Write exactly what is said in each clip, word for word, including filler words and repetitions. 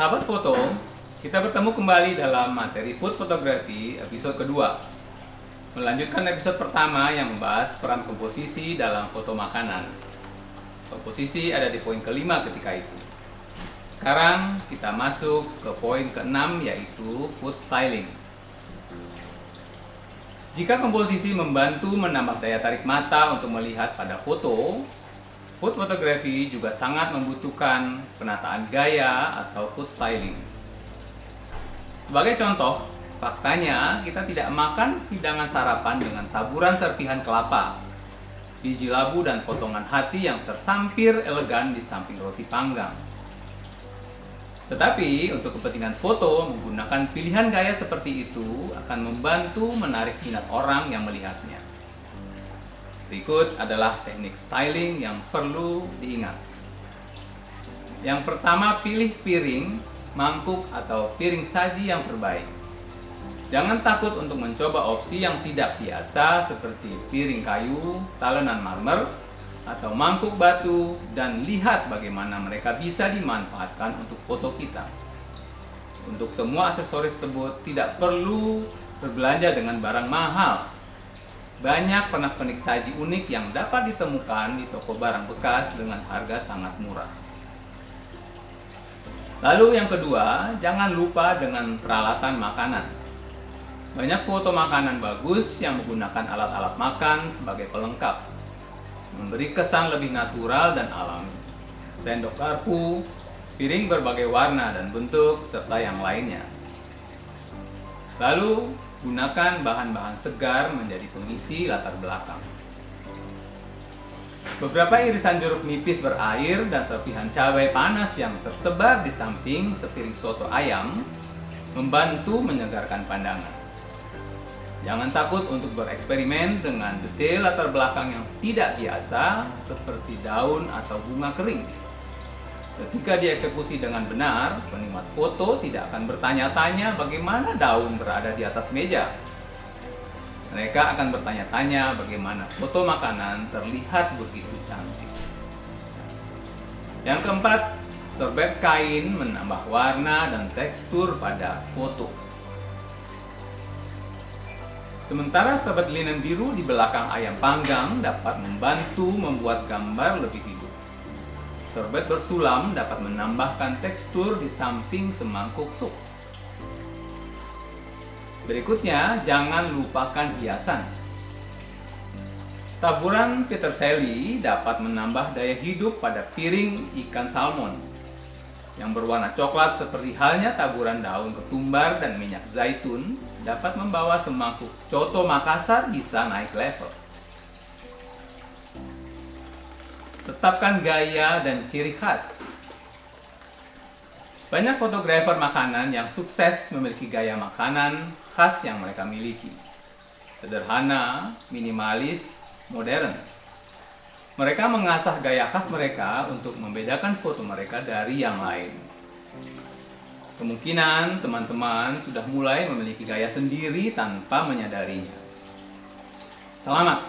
Sahabat foto, kita bertemu kembali dalam materi food photography episode kedua. Melanjutkan episode pertama yang membahas peran komposisi dalam foto makanan. Komposisi ada di poin kelima ketika itu. Sekarang kita masuk ke poin keenam, yaitu food styling. Jika komposisi membantu menambah daya tarik mata untuk melihat pada foto, food photography juga sangat membutuhkan penataan gaya atau food styling. Sebagai contoh, faktanya kita tidak makan hidangan sarapan dengan taburan serpihan kelapa, biji labu dan potongan hati yang tersampir elegan di samping roti panggang. Tetapi untuk kepentingan foto, menggunakan pilihan gaya seperti itu akan membantu menarik minat orang yang melihatnya. Berikut adalah teknik styling yang perlu diingat. Yang pertama, pilih piring, mangkuk, atau piring saji yang terbaik. Jangan takut untuk mencoba opsi yang tidak biasa seperti piring kayu, talenan marmer, atau mangkuk batu, dan lihat bagaimana mereka bisa dimanfaatkan untuk foto kita. Untuk semua aksesoris tersebut tidak perlu berbelanja dengan barang mahal. Banyak pernak-pernik saji unik yang dapat ditemukan di toko barang bekas dengan harga sangat murah. Lalu yang kedua, jangan lupa dengan peralatan makanan. Banyak foto makanan bagus yang menggunakan alat-alat makan sebagai pelengkap, memberi kesan lebih natural dan alami. Sendok garpu, piring berbagai warna dan bentuk, serta yang lainnya. Lalu, gunakan bahan-bahan segar menjadi pengisi latar belakang. Beberapa irisan jeruk nipis berair dan serpihan cabai panas yang tersebar di samping sepiring soto ayam membantu menyegarkan pandangan. Jangan takut untuk bereksperimen dengan detail latar belakang yang tidak biasa seperti daun atau bunga kering. Ketika dieksekusi dengan benar, penikmat foto tidak akan bertanya-tanya bagaimana daun berada di atas meja. Mereka akan bertanya-tanya bagaimana foto makanan terlihat begitu cantik. Yang keempat, serbet kain menambah warna dan tekstur pada foto. Sementara serbet linen biru di belakang ayam panggang dapat membantu membuat gambar lebih hidup. Serbet bersulam dapat menambahkan tekstur di samping semangkuk sup. Berikutnya, jangan lupakan hiasan. Taburan peterseli dapat menambah daya hidup pada piring ikan salmon yang berwarna coklat, seperti halnya taburan daun ketumbar dan minyak zaitun, dapat membawa semangkuk coto Makassar bisa naik level. Tetapkan gaya dan ciri khas. Banyak fotografer makanan yang sukses memiliki gaya makanan khas yang mereka miliki. Sederhana, minimalis, modern. Mereka mengasah gaya khas mereka untuk membedakan foto mereka dari yang lain. Kemungkinan teman-teman sudah mulai memiliki gaya sendiri tanpa menyadarinya. Selamat!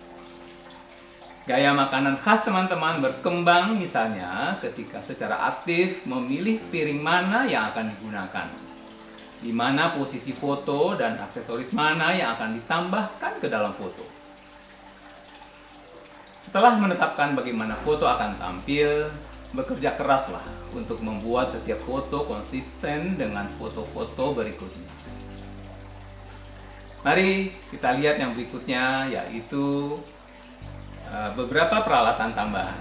Gaya makanan khas teman-teman berkembang misalnya ketika secara aktif memilih piring mana yang akan digunakan, di mana posisi foto dan aksesoris mana yang akan ditambahkan ke dalam foto. Setelah menetapkan bagaimana foto akan tampil, bekerja keraslah untuk membuat setiap foto konsisten dengan foto-foto berikutnya. Mari kita lihat yang berikutnya, yaitu uh, beberapa peralatan tambahan.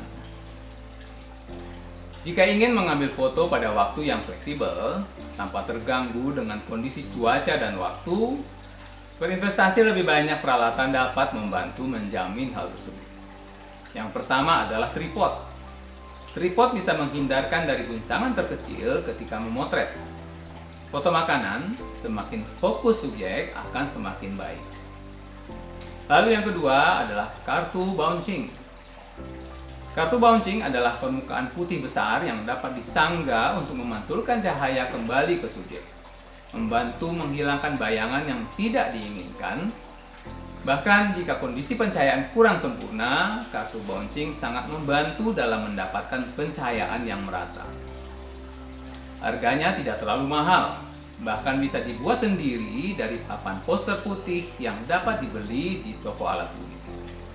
Jika ingin mengambil foto pada waktu yang fleksibel, tanpa terganggu dengan kondisi cuaca dan waktu, berinvestasi lebih banyak peralatan dapat membantu menjamin hal tersebut. Yang pertama adalah tripod. Tripod bisa menghindarkan dari guncangan terkecil ketika memotret. Foto makanan, semakin fokus subjek akan semakin baik. Lalu yang kedua adalah kartu bouncing. Kartu bouncing adalah permukaan putih besar yang dapat disanggah untuk memantulkan cahaya kembali ke subjek, membantu menghilangkan bayangan yang tidak diinginkan. Bahkan jika kondisi pencahayaan kurang sempurna, kartu bouncing sangat membantu dalam mendapatkan pencahayaan yang merata. Harganya tidak terlalu mahal, bahkan bisa dibuat sendiri dari papan poster putih yang dapat dibeli di toko alat tulis.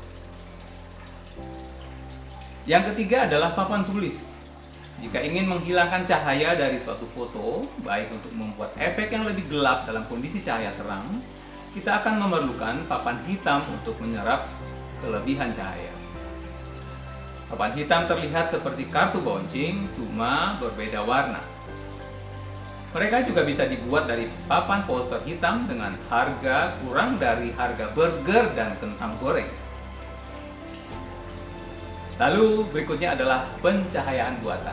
Yang ketiga adalah papan tulis. Jika ingin menghilangkan cahaya dari suatu foto, baik untuk membuat efek yang lebih gelap dalam kondisi cahaya terang, kita akan memerlukan papan hitam untuk menyerap kelebihan cahaya. Papan hitam terlihat seperti kartu bouncing, cuma berbeda warna. Mereka juga bisa dibuat dari papan poster hitam dengan harga kurang dari harga burger dan kentang goreng. Lalu berikutnya adalah pencahayaan buatan.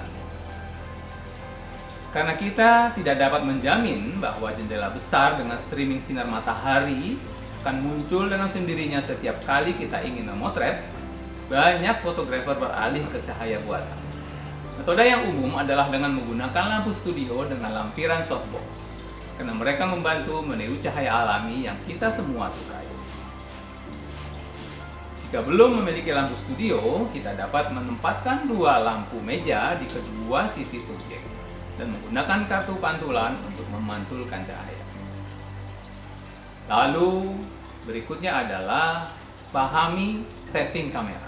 Karena kita tidak dapat menjamin bahwa jendela besar dengan streaming sinar matahari akan muncul dengan sendirinya setiap kali kita ingin memotret, banyak fotografer beralih ke cahaya buatan. Metode yang umum adalah dengan menggunakan lampu studio dengan lampiran softbox, karena mereka membantu meniru cahaya alami yang kita semua sukai. Jika belum memiliki lampu studio, kita dapat menempatkan dua lampu meja di kedua sisi subjek dan menggunakan kartu pantulan untuk memantulkan cahaya. Lalu berikutnya adalah pahami setting kamera.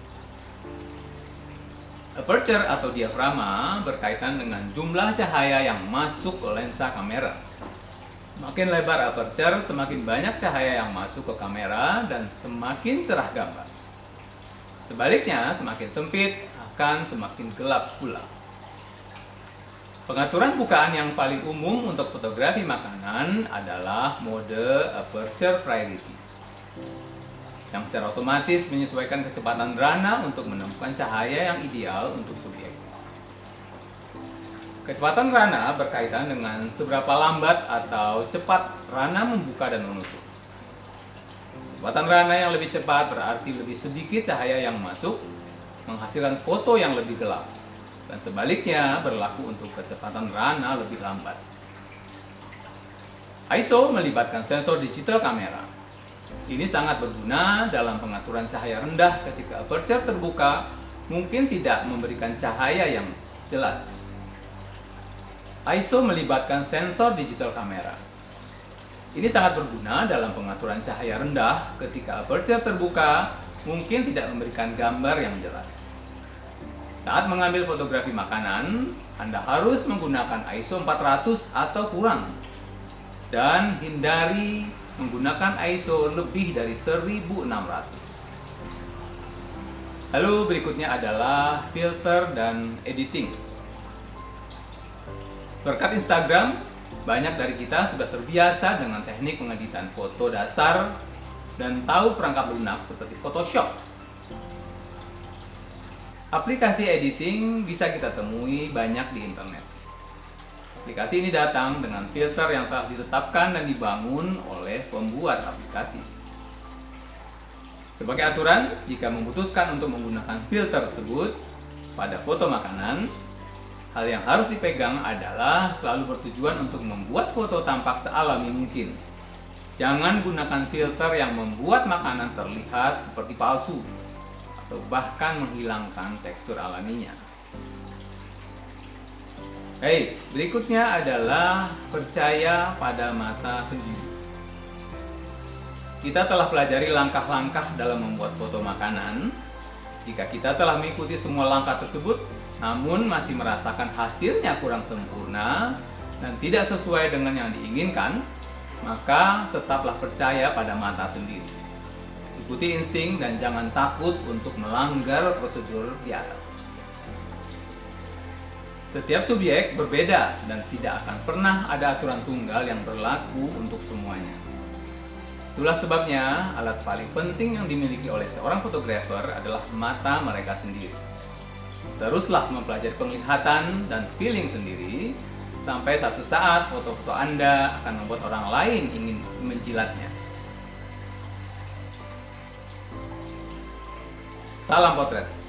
Aperture atau diafragma berkaitan dengan jumlah cahaya yang masuk ke lensa kamera. Semakin lebar aperture, semakin banyak cahaya yang masuk ke kamera dan semakin cerah gambar. Sebaliknya, semakin sempit akan semakin gelap pula. Pengaturan bukaan yang paling umum untuk fotografi makanan adalah mode aperture priority, yang secara otomatis menyesuaikan kecepatan rana untuk menemukan cahaya yang ideal untuk subjek. Kecepatan rana berkaitan dengan seberapa lambat atau cepat rana membuka dan menutup. Kecepatan rana yang lebih cepat berarti lebih sedikit cahaya yang masuk, menghasilkan foto yang lebih gelap. Dan sebaliknya berlaku untuk kecepatan rana lebih lambat. I S O melibatkan sensor digital kamera. Ini sangat berguna dalam pengaturan cahaya rendah ketika aperture terbuka, mungkin tidak memberikan cahaya yang jelas. I S O melibatkan sensor digital kamera. Ini sangat berguna dalam pengaturan cahaya rendah ketika aperture terbuka, mungkin tidak memberikan gambar yang jelas. Saat mengambil fotografi makanan, Anda harus menggunakan I S O empat ratus atau kurang, dan hindari menggunakan I S O lebih dari seribu enam ratus. Lalu berikutnya adalah filter dan editing. Berkat Instagram, banyak dari kita sudah terbiasa dengan teknik pengeditan foto dasar dan tahu perangkat lunak seperti Photoshop. Aplikasi editing bisa kita temui banyak di internet. Aplikasi ini datang dengan filter yang telah ditetapkan dan dibangun oleh pembuat aplikasi. Sebagai aturan, jika memutuskan untuk menggunakan filter tersebut pada foto makanan, hal yang harus dipegang adalah selalu bertujuan untuk membuat foto tampak sealami mungkin. Jangan gunakan filter yang membuat makanan terlihat seperti palsu atau bahkan menghilangkan tekstur alaminya. Baik, berikutnya adalah percaya pada mata sendiri. Kita telah pelajari langkah-langkah dalam membuat foto makanan. Jika kita telah mengikuti semua langkah tersebut, namun masih merasakan hasilnya kurang sempurna dan tidak sesuai dengan yang diinginkan, maka tetaplah percaya pada mata sendiri. Ikuti insting dan jangan takut untuk melanggar prosedur di atas. Setiap subjek berbeda dan tidak akan pernah ada aturan tunggal yang berlaku untuk semuanya. Itulah sebabnya alat paling penting yang dimiliki oleh seorang fotografer adalah mata mereka sendiri. Teruslah mempelajari penglihatan dan feeling sendiri sampai satu saat foto-foto Anda akan membuat orang lain ingin menjilatnya. Salam potret.